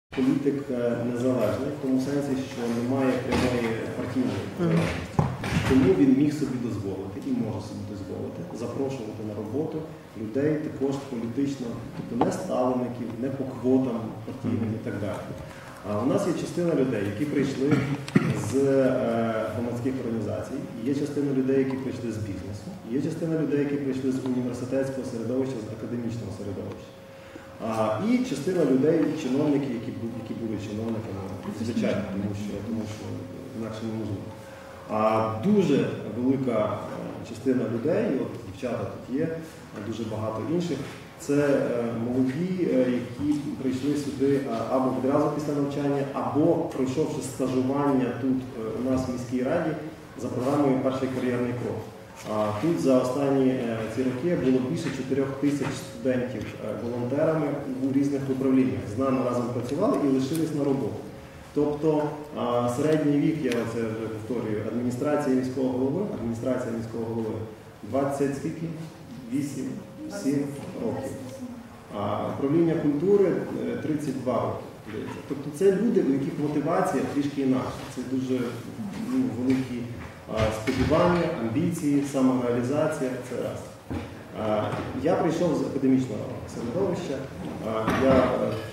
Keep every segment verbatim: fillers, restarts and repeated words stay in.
Політик незалежний, в тому сенсі, що немає прямої партійної залежності. Тому він міг собі дозволити і може собі дозволити запрошувати на роботу людей також політично, тобто не ставлеників, не по квотам партійним і так далі. А у нас є частина людей, які прийшли з громадських організацій, є частина людей, які прийшли з бізнесу, є частина людей, які прийшли з університетського середовища, з академічного середовища. А, і частина людей, чиновники, які, які були чиновниками, звичайно, тому що, тому що інакше неможливо. А дуже велика частина людей, от дівчата тут є, дуже багато інших, це молоді, які прийшли сюди або відразу після навчання, або пройшовши стажування тут у нас в міській раді за програмою «Перший кар'єрний крок». Тут за останні ці роки було більше чотирьох тисяч студентів волонтерами у різних управліннях. З нами разом працювали і лишились на роботу. Тобто середній вік, я це вже повторюю, адміністрація міського голови, адміністрація міського голови двадцять скільки? вісім сім років. А управління культури тридцять два роки. Тобто це люди, у яких мотивація трішки інакша. Це дуже ну, великі сподівання, амбіції, самореалізація – це раз. Я прийшов з академічного середовища. Я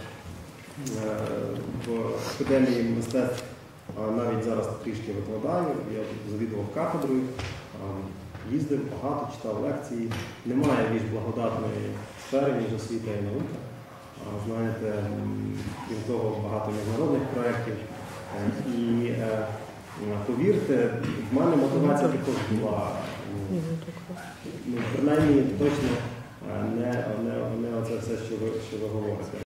в Академії мистецтв навіть зараз трішки викладаю. Я завідував кафедрою, їздив багато, читав лекції. Немає більш благодатної сфери, ніж освіта і наука. Знаєте, крім того, багато міжнародних проєктів. І повірте, в мене мотивація також була, ну, принаймні, точно не, не, не оце все, що ви, що ви говорите.